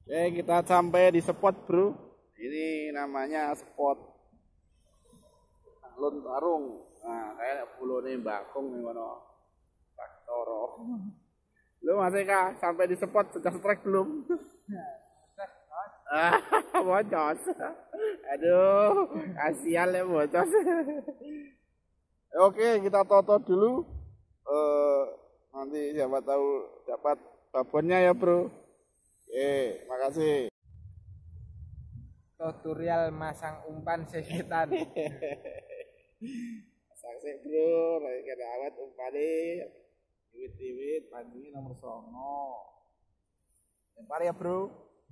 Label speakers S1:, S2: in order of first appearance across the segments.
S1: Oke, kita sampai di spot, bro. Ini namanya spot Alun Tarung. Nah, kayak pulau nih bakung nih mana Baktoro. Lu masih kah sampai di spot sudah strike belum? Bocos. Aduh, kasihan ya bocos. Oke, kita toto dulu. Nanti siapa tahu dapat babonnya ya, bro. Makasih.
S2: Tutorial masang umpan sekitar.
S1: Masang sih, bro. Lagi kena awet umpane. Tiwit-tiwit, pancingnya nomor 9. Lempar ya, bro.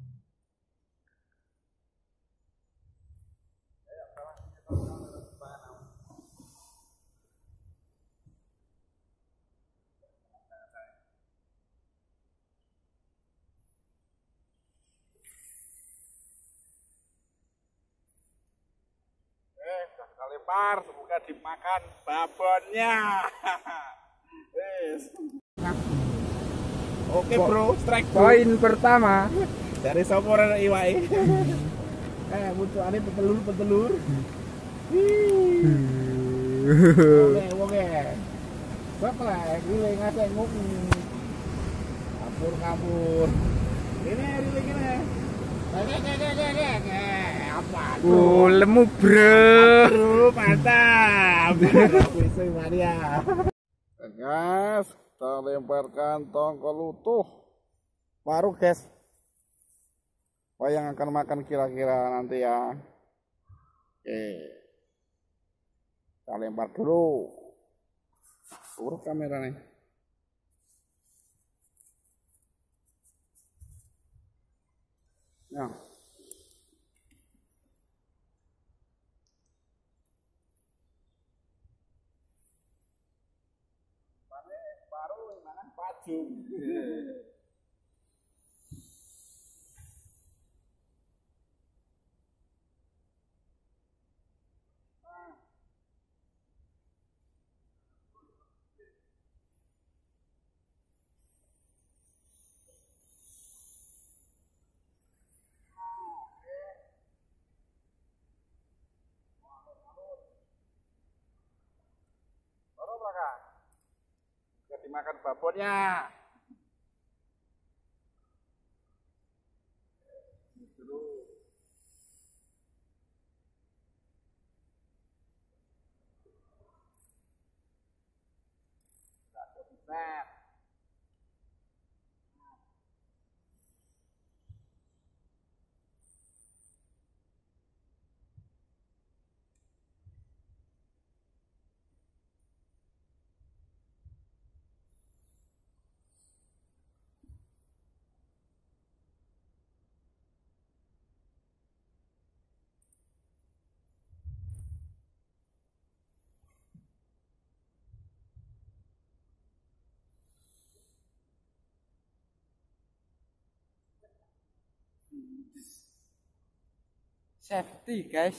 S1: Sudah lempar, semoga dimakan babonnya. Oke, bro, strike, bro.
S2: Poin pertama
S1: Dari soporan iwai. Munculane petelur. Oke. Bapak riling ngasih nguk. Kabur. Ini riling ini. Apa?
S2: lemu bro.
S1: Mantap. Bisa Maria. Guys, kita lemparkan tongkol utuh. Baru, guys. Apa yang akan makan kira-kira nanti ya? Oke. Kita lempar dulu. Urut kamera nih. Nah. Baru mana pacung. Dimakan babonnya. Nah.
S2: Safety guys.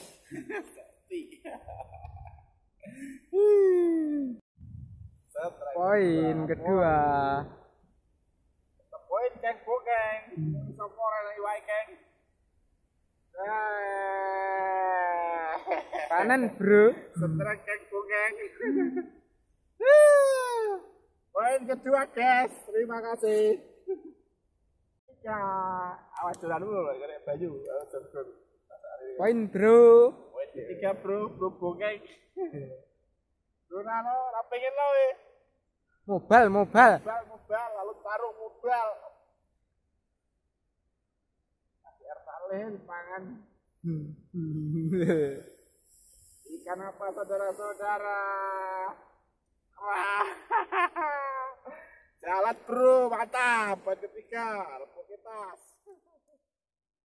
S2: Poin kedua.
S1: Poin geng geng. Soporan iwai geng.
S2: Panen bro.
S1: Setelah geng geng. Poin kedua guys. Terima kasih. Ya, awas jalan dulu karena baju.
S2: Poin bro.
S1: Poin ketiga bro bokeng. Bro nano, rapengin lo
S2: Mobal.
S1: lalu taruh mobal. Kasih air saleh pangan. Ikan apa saudara-saudara? Wah. Jalan bro, mantap. Poin ketiga, lepuk kita.